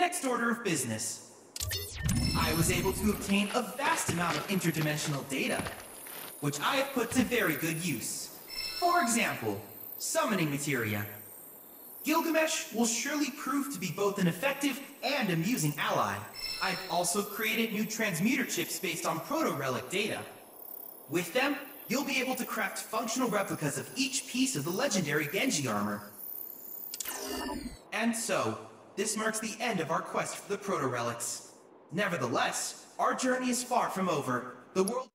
Next order of business. I was able to obtain a vast amount of interdimensional data, which I have put to very good use. For example, summoning materia. Gilgamesh will surely prove to be both an effective and amusing ally. I've also created new transmuter chips based on proto-relic data. With them, you'll be able to craft functional replicas of each piece of the legendary Genji armor. And so, this marks the end of our quest for the proto-relics. Nevertheless, our journey is far from over. The world